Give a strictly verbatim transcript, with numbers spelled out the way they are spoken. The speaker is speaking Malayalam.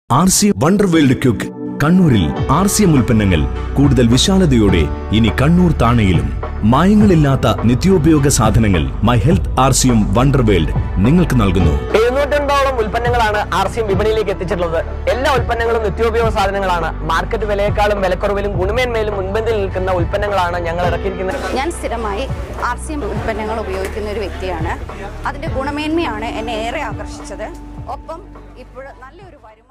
ആർ സി വണ്ടർ വേൾഡ് ക്യുക്ക് കണ്ണൂരിൽ ആർ സി എം ഉൽപ്പന്നങ്ങൾ കൂടുതൽ വിശാലതയോടെ ഇനി കണ്ണൂർ താണയിലും മായങ്ങളില്ലാത്ത നിത്യോപയോഗ സാധനങ്ങൾ my health R C M wonder world നിങ്ങൾക്ക് നൽകുന്നു. എഴുന്നൂറ്റമ്പതോളം ഉൽപ്പന്നങ്ങളാണ് ആർ സി എം വിപണിയിലേക്ക് എത്തിച്ചിട്ടുള്ളത്. എല്ലാ ഉൽപ്പന്നങ്ങളും നിത്യോപയോഗ സാധനങ്ങളാണ്. മാർക്കറ്റ് വിലയേക്കാളും വിലക്കുറവിലും ഗുണമേന്മയിലും മുൻപന്തിയിൽ നിൽക്കുന്ന ഉൽപ്പന്നങ്ങളാണ് ഞങ്ങൾ ഇറക്കിയിരിക്കുന്നത്. ഞാൻ സ്ഥിരമായി ആർ സി എം ഉൽപ്പന്നങ്ങൾ ഉപയോഗിക്കുന്ന ഒരു വ്യക്തിയാണ്. അതിന്റെ ഗുണമേന്മയാണ് എന്നെ ഏറെ ആകർഷിച്ചത്. ഒപ്പം ഇപ്പോൾ നല്ലൊരു വരും